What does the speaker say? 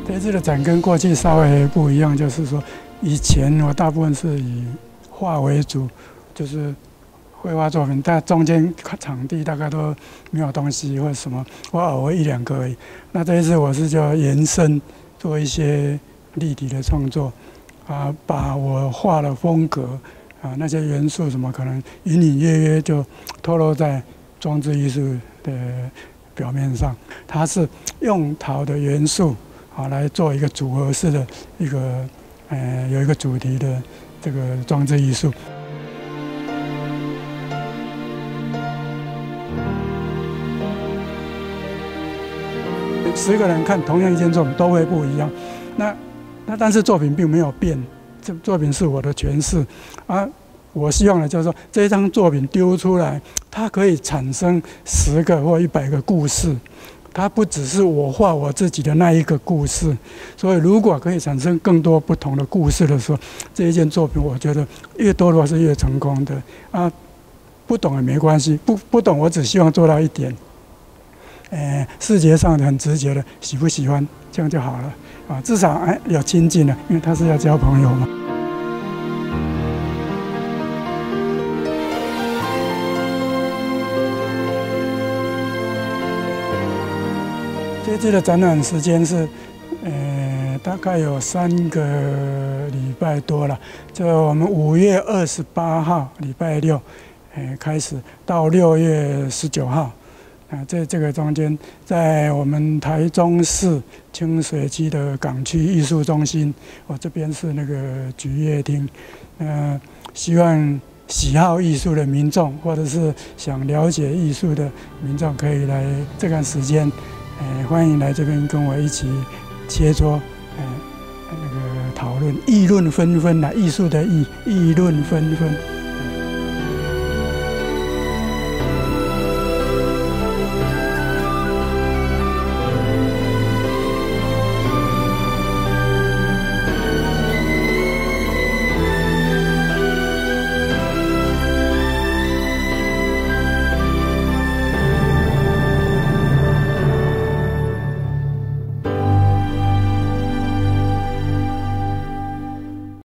这次的展跟过去稍微不一样，就是说，以前我大部分是以画为主，就是绘画作品，但中间场地大概都没有东西或者什么，我偶尔一两个而已。那这一次我是就延伸做一些立体的创作，把我画的风格那些元素什么，可能隐隐约约就透露在装置艺术的表面上。它是用陶的元素来做一个组合式的一个有一个主题的这个装置艺术。10个人看同样一件作品都会不一样，但是作品并没有变，这作品是我的诠释我希望呢，就是说这一张作品丢出来，它可以产生10个或100个故事。它不只是我画我自己的那一个故事，所以如果可以产生更多不同的故事的时候，这一件作品我觉得越多的话是越成功的不懂也没关系，不懂我只希望做到一点，视觉上很直觉的喜不喜欢，这样就好了至少有亲近了，因为他是要交朋友嘛。这次的展览时间是，大概有3个礼拜多了。就我们5月28号礼拜六，开始到6月19号，这个中间，在我们台中市清水区的港区艺术中心，我这边是那个菊乐厅，希望喜好艺术的民众，或者是想了解艺术的民众，可以来这段时间。欢迎来这边跟我一起切磋，那个讨论，议论纷纷艺术的议论纷纷。